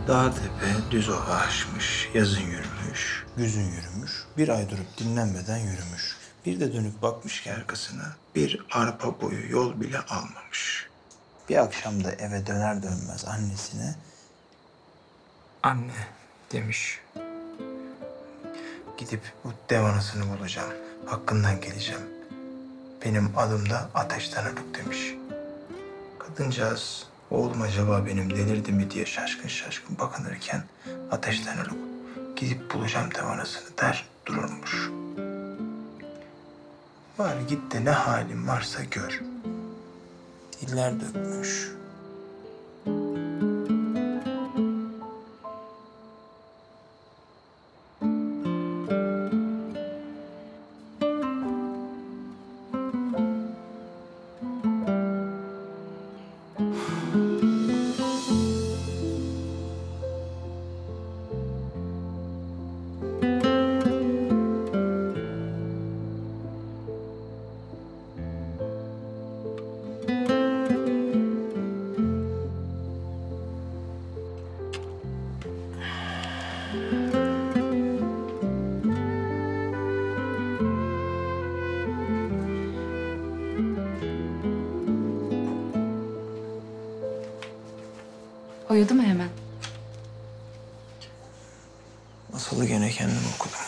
Dağ tepe düz ova aşmış, yazın yürümüş, güzün yürümüş, bir ay durup dinlenmeden yürümüş. Bir de dönüp bakmış ki arkasına, bir arpa boyu yol bile almamış. Bir akşam da eve döner dönmez annesine, anne demiş. Gidip bu dev anasını bulacağım, hakkından geleceğim. Benim adım da Ateşten Haluk demiş. Kadıncağız, oğlum acaba benim delirdi mi diye şaşkın şaşkın bakınırken Ateşten Haluk gidip bulacağım dev anasını der dururmuş. Var git de ne halin varsa gör. Diller dökmüş. Uyudu mu hemen? Masalı gene kendim okudum.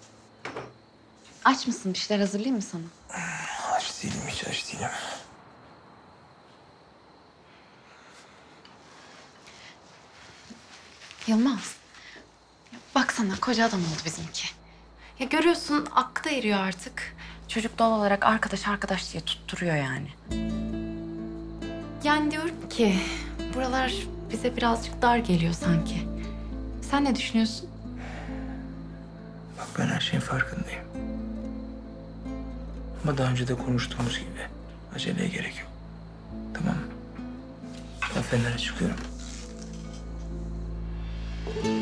Aç mısın? Bir şeyler hazırlayayım mı sana? Aç değilim, hiç aç değilim. Yılmaz. Baksana koca adam oldu bizimki. Ya görüyorsun aklı da eriyor artık. Çocuk doğal olarak arkadaş diye tutturuyor yani. Yani diyorum ki buralar bize birazcık dar geliyor sanki. Sen ne düşünüyorsun? Bak ben her şeyin farkındayım. Ama daha önce de konuştuğumuz gibi aceleye gerek yok. Tamam mı? Ben Fener'e çıkıyorum.